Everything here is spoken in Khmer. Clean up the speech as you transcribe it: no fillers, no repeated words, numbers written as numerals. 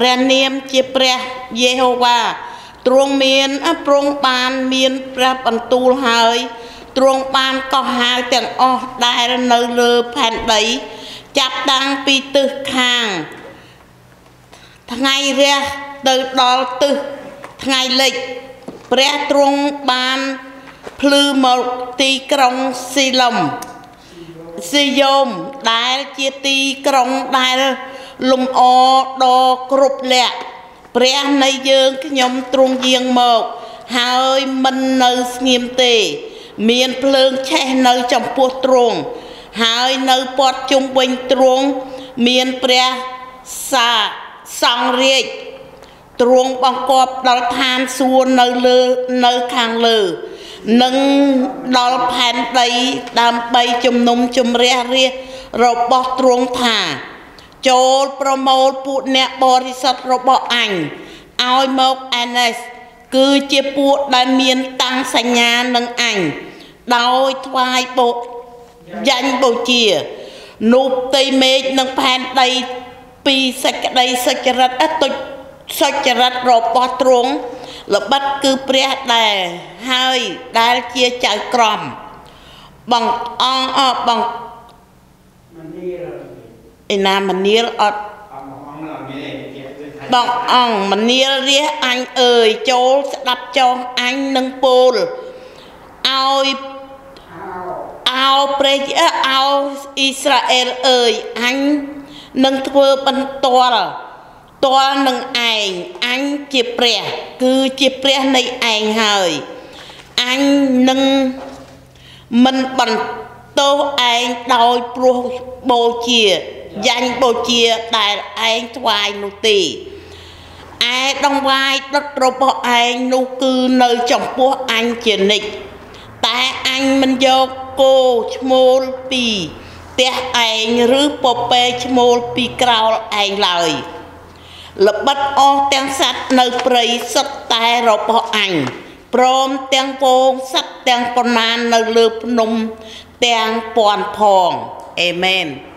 ព្រះនាមជាព្រះយេហូវ៉ាទ្រង់មានប្រងបានមានព្រះបន្ទូលហើយទ្រង់បានកោះហៅទាំងអស់ដែលនៅលើផែនដីចាប់តាំងពីទិសខាងថ្ងៃរះទៅដល់ទិសថ្ងៃលិចព្រះទ្រង់បានភ្លឺមកទីក្រុងស៊ីឡុំស៊ីយ៉ូមដែលជាទីក្រុងដែលលំអដ៏គ្រប់លក្ខព្រះនៃយើងខ្ញុំទ្រង់យាងមកហើយមិននៅស្ងៀមទេមានភ្លើងឆេះនៅចំពោះទ្រង់ហើយនៅព័ទ្ធជុំវិញទ្រង់មានព្រះសង្ឃរាជទ្រង់បង្គាប់ដល់ឋានសួគ៌នៅខាងលើនិងដល់ផែនដីដើម្បីជំនុំជម្រះរាជរបស់ទ្រង់ថាចូលប្រមូលពួកអ្នកបរិសុទ្ធរបស់អញឲ្យមកឯនេះគឺជាពួកដែលមានតាំងសញ្ញានឹងអញដោយថ្វាយយ៉ាញ់បូជានូបតីមេឃនិងផែនដីពីសេចក្តីសុចរិតទុច្ចសុចរិតរបស់ទ្រង់ល្បិតគឺព្រះដែលហើយដែលជាចៅក្រមបងអង្គបងឯណាមនាលអត់បងអង្គមនាលរះអញអើយចូលស្ដាប់ចោះអញនឹងពោលឲ្យព្រះអោអ៊ីស្រាអែលអើយអញនឹងធ្វើបន្ទាល់នឹងឯងអញជាព្រះគឺជាព្រះនៃឯងហើយអញនឹងមិនបន្ទោសឯងដោយព្រោះបូជាយ៉ាញ់បូជាដែលឯងថ្វាយនោះទេឯដង្វាយដុតរបស់ឯងនោះគឺនៅចំពោះអញជានិច្ចតែអញមិនយកគោឈ្មោលពីផ្ទះឯងឬពពែឈ្មោលពីក្រោលឯងឡើយល្បិតអស់ទាំងសត្វនៅព្រៃសុទ្ធតែរបស់អញព្រមទាំងពងសត្វទាំងប៉ុន្មាននៅលើភ្នំទាំងពាន់ផងអេមែន